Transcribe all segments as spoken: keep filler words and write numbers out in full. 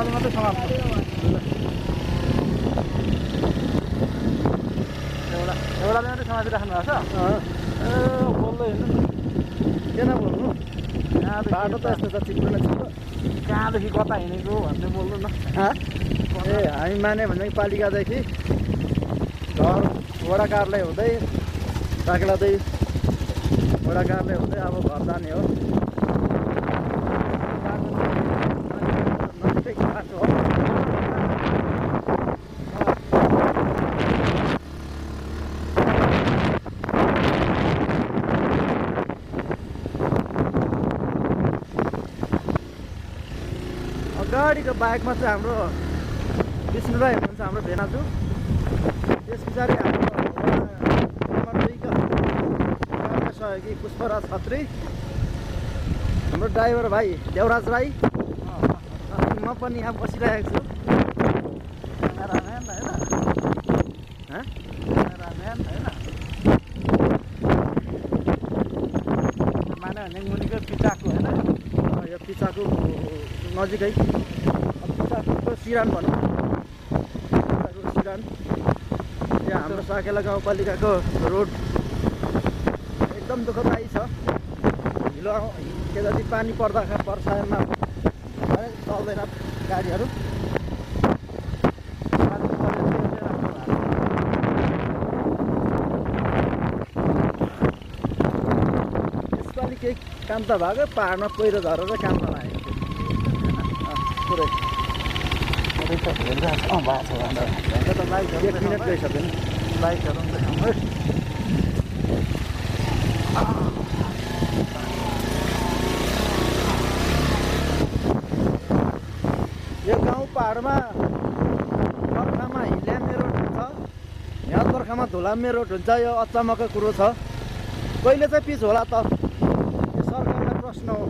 एउटाले मात्रै समाप्त एउटा एउटाले मात्रै समाति राख्नु भएको छ ए बोल्दै हिँड्नु किन बोल्नु बाटो त यस्तो छ चिप्लो न चिप्लो कहाँदेखि कता हिँडेको भन्ने बोल्नु न ए हामी माने भन्ज्याङ पालिकादेखि घर वडा कार्यालय हुँदै साकेलादै वडा कार्यालय हुँदै अब घर जाने हो नजिकै बाटो हो अगाडिको बाइकमा चाहिँ हाम्रो विष्णु राई हुनुहुन्छ हाम्रो भेनाजु त्यस पछाडि हाम्रो नम्बर दुईका कार्य सहयोगी पुष्पराज खत्री हाम्रो ड्राइभर भाइ देवराज राई म पनि यहाँ बसिरहेको छु क्यामेराम्यान होइन हाँ? क्यामेराम्यान होइन माने भन्ज्याङ मुनिको पिचाको होइन यो पिचाको नजिकै पिचाको सिरान भनौँ पिचाको सिरान यहाँ हाम्रो साकेला गाउँपालिकाको रोड एकदम दुःखदायी छ हिलो के जति पानी पर्दा वर्षामा चल्दैन गाडीहरू यसपालि केही काम त भएको पाहाडमा पहिरो झरेर काम नलागेको पुरै अँ भएको छ भन्दा त बाइक एक मिनट गइसक्यो नि बाइकहरू पनि देखाउँ है यो गाउँ पाहाडमा बर्खामा हिल्यामे रोड हुन्छ यहाँ बर्खामा धुलामे रोड हुन्छ यो अचम्मको कुरो छ कहिले चाहिँ पिच होला त यो सरकारलाई प्रश्न हो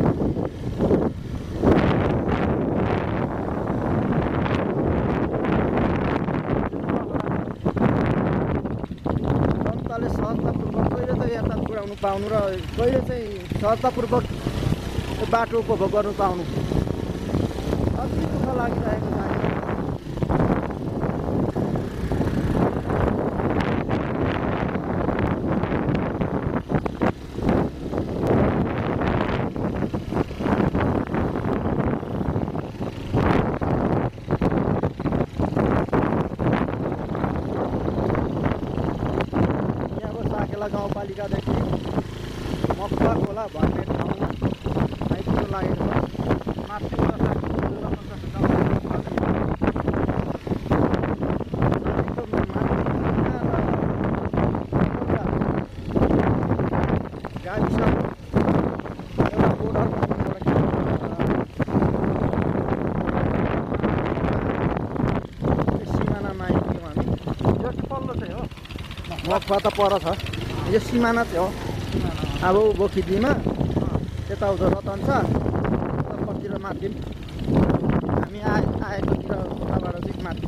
जनताले सहजतापूर्वक कहिले चाहिँ यातायात पुर्याउनु पाउनु र कहिले चाहिँ सहजतापूर्वक बाटो उपभोग गर्नु पाउनु अति दुःख लागिरहेको छ यहाँको साकेला गाउँपालिकादेखि मक्का खोला भन्ने ठाउँ आइपुग्नु लागेको छ माथि गाविस एउटा बोर्डर सिमानामा आइपुग्यौँ हामी यो चाहिँ पल्लो चाहिँ हो मकवा त पर छ यो सिमाना चाहिँ हो अब बोखिदीमा यताउता रतन्छ कतितिर माथि हामी आए आएकोतिर उताबाट चाहिँ माथि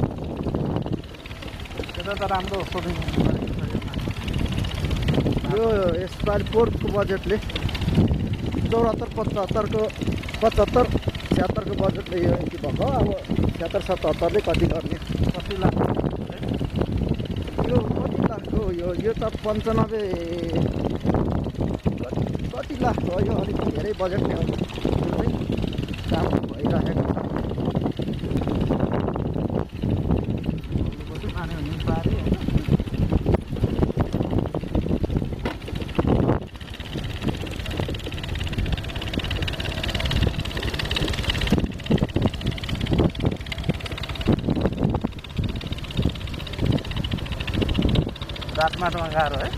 त्यता त राम्रो सोधिङ यो यसपालि पोहोरको बजेटले चौहत्तर पचहत्तरको पचहत्तर छ्यात्तरको बजेटले यो यति भएको अब छ्यात्तर सतहत्तरले कति गर्ने कति लाग्छ यो कति लाखको यो यो त पन्चानब्बे कति कति लाखको हो यो अलिक धेरै बजेट नै हो यो चाहिँ काम भइरहेको छ खाने भन्ने पारे होइन रात माटोमा गाह्रो है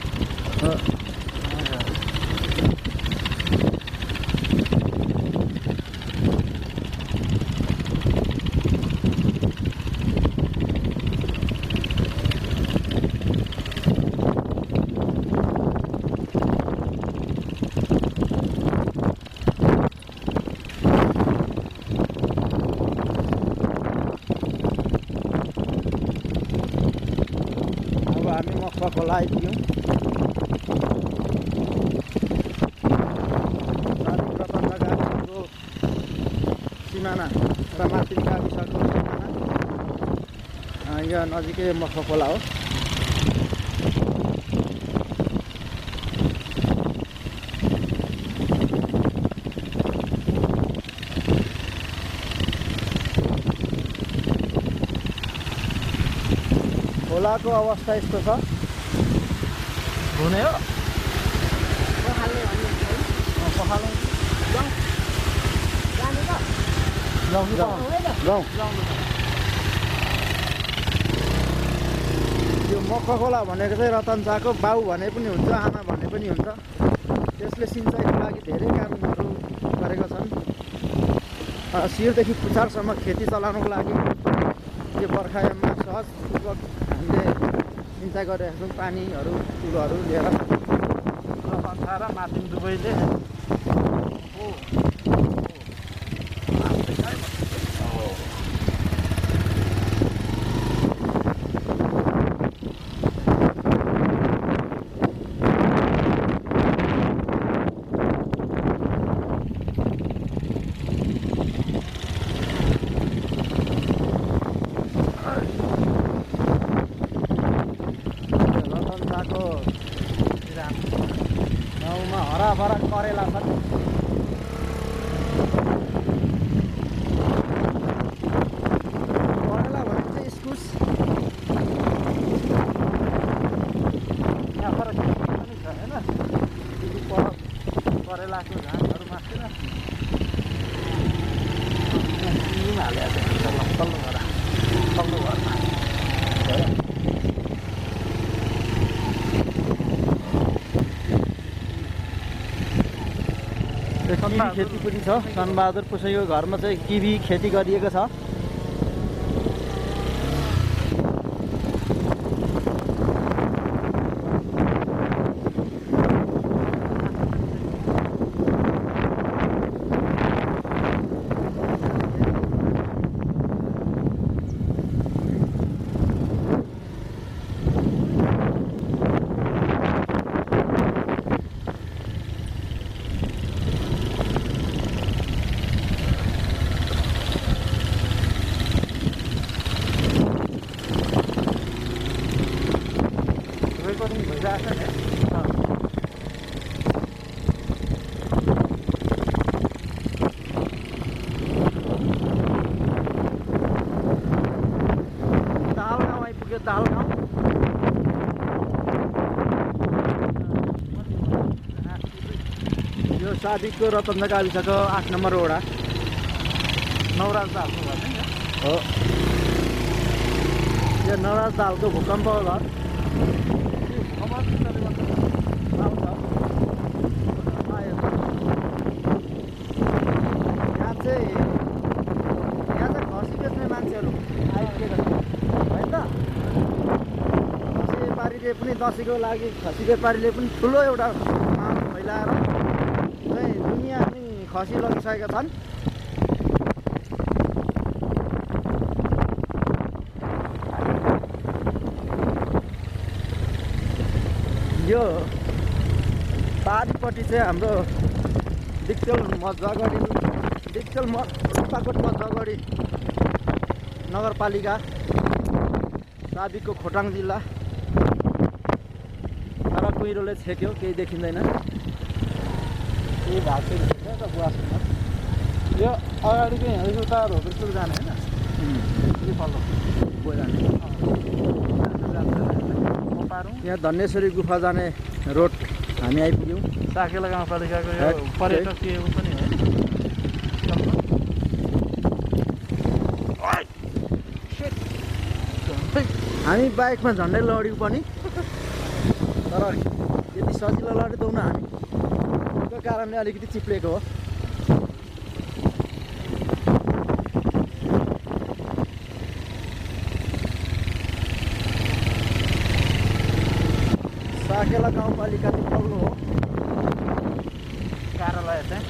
हामी मक्वा खोला आइपुग्यौँ रतनचहा गाविसको सिमाना र माथि गाविसको सिमाना यो नजिकै मख खोला हो। खोलाको अवस्था यस्तो छ। हुने हो पखाल्ने भन्ने पखाल्नु जाने त जाउँ जाउँ। जाउँ यो मख खोला भनेको चाहिँ रतनचाको बाउ भने पनि हुन्छ, आमा भने पनि हुन्छ। त्यसले सिँचाइको लागि धेरै कामहरू गरेका छन्। शिरदेखि पुछारसम्म खेती चलाउनको लागि यो बर्खायाममा सहजपूर्वक हामीले सिँचाइ गरिरहेका छौँ। पानीहरू कुलोहरू लिएर रतनछा र माथिङ दुवैले रतनचाको गाउँमा हराभरा करेला छन्। करेला भनेको चाहिँ इस्कुस। यहाँ पर पनि छ होइन पर करेलाको झाङहरू माथि र हालेको छ तल्लो घर तल्लो घरमा किवी खेती पनि छ। सनबहादुर पुसैको घरमा चाहिँ किवी खेती गरिएको छ। रेकर्डिङ भइरहेको छ नि दाल गाउँ आइपुग्यो। दाल गाउँ यो साबिकको रतनचा गाविसको आठ नम्बर वडा नवराज दालको घर नि हो। यो नवराज दालको भूकम्पको घर आउँछ। आयो। यहाँ चाहिँ यहाँ चाहिँ खसी बेच्ने मान्छेहरू आइपुगेका छन् होइन त। खसी व्यापारीले पनि दसैँको लागि खसी व्यापारीले पनि ठुलो एउटा माल फैलाएर चाहिँ दुनियाँ पनि खसी लगिसकेका छन्। यो पारिपट्टि चाहिँ हाम्रो डिक्चल मजगढी डिक्चल म उत्पाकोट मजगढी नगरपालिका साबिकको खोटाङ जिल्ला। तर कुहिरोले छेक्यो, केही देखिँदैन। केही भाग चाहिँ देखिन्छ त बुवासँग यो अगाडिको यहाँदेखि उता रोपेर जाने होइन यो फल्लो यहाँ धन्येश्वरी गुफा जाने रोड हामी आइपुग्यौँ। साकेला गाउँपालिकाको यो पर्यटकीय ऊ पनि है। हामी बाइकमा झन्डै लड्यौँ पनि, तर यति सजिलो लडिँदैनौँ हामी। त्यो कारणले अलिकति चिप्लेको हो। साकेला गाउँपालिका चाहिँ तल्लो हो कार्यालय चाहिँ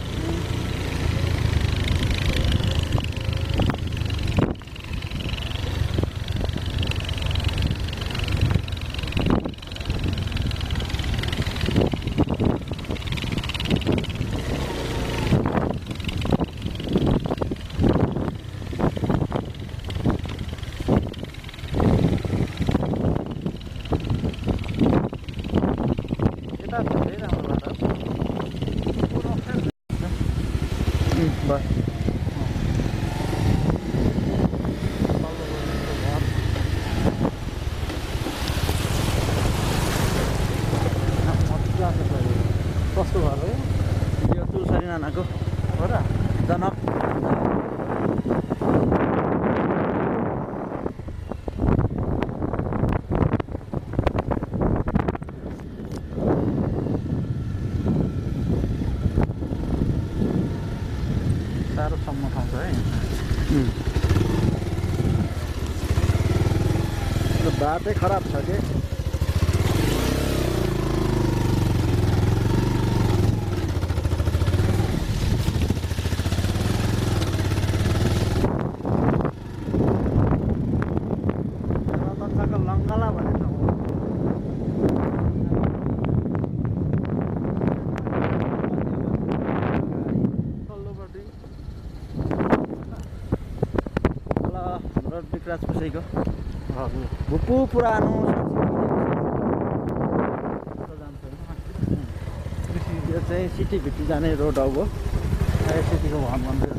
बाटै खराब छ कि रतनछाको लङ्गला भन्ने ठाउँ हो। तल्लोपट्टि ल हाम्रो विक्राज पुसैको हजुर भुपु पुरानो यो चाहिँ सिटीभित्र जाने रोड हो। सिटीको भवन मन्दिर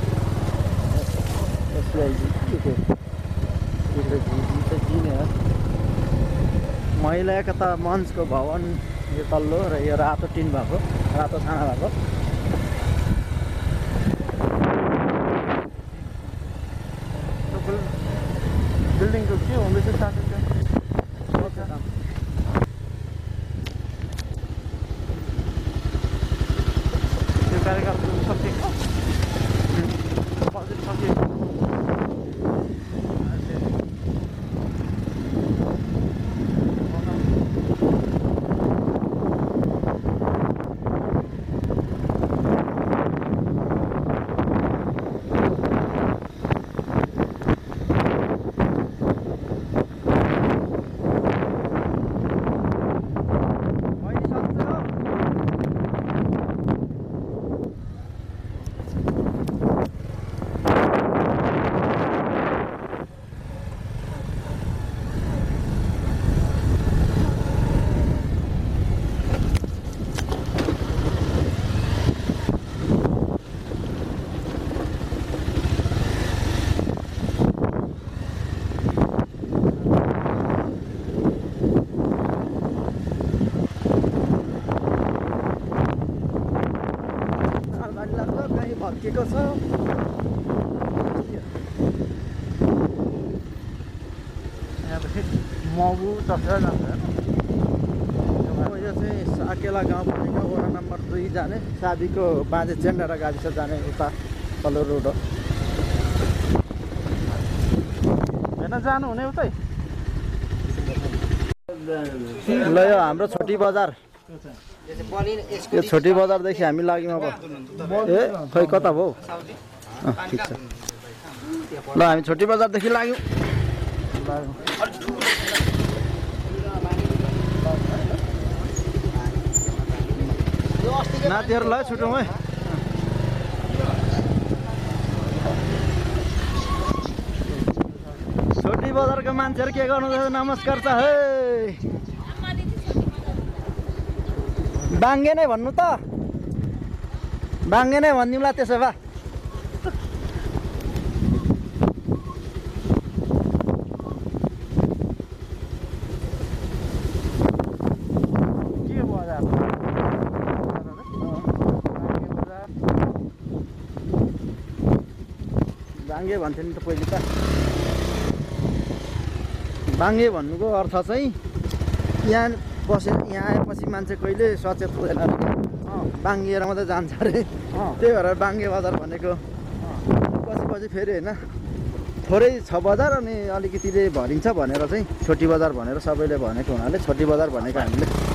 एसबिआइजी के जिने हो। महिला एकता मञ्चको भवन यो तल्लो र यो रातो टिन भएको रातो छाना भएको। बिल्डिङको के हुँदैछ साथी त्यो कार्यक्रम सकिएको बजेट सकिएको भत्किएको छ। मगु चसेर जान्छ होइन। यो चाहिँ साकेला गाउँपालिका वडा नम्बर दुई जाने साबीको बाँझे चेन्डारा गाविस जाने उता तल्लो रोड हो। होइन जानुहुने उतै ल यो हाम्रो छोटी बजार यो छोटी बजारदेखि हामी लाग्यौँ अब ए खै कता भयो ठिक छ। ल हामी छोटी बजारदेखि लाग्यौँ। नातिहरू ल छुटौँ है। छोटी बजारको मान्छेहरू के गर्नु नमस्कार छ है। बाङ्गे नै भन्नु त बाङ्गे नै भनिदिउँला त्यसो भए। के बजार बाङ्गे भन्थ्यो नि त पहिले त। बाङ्गे भन्नुको अर्थ चाहिँ यहाँ बसे यहाँ आएपछि मान्छे कहिले सचेत हुँदैन अरे। बाङ्गिएर मात्रै जान्छ अरे। त्यही भएर बाङ्गे बजार भनेको पछि पछि फेरि होइन थोरै छ बजार अनि अलिकतिले भरिन्छ भनेर चाहिँ छोटी बजार भनेर सबैले भनेको हुनाले छोटी बजार भनेको हामीले।